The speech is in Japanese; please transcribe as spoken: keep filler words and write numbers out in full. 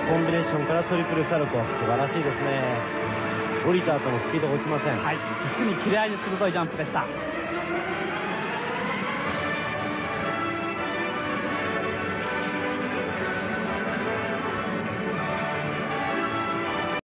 コンビネーションからトリプルサルコー、素晴らしいですね。降りた後もスピードが落ちません。 はい、実に切れ味鋭いジャンプでした。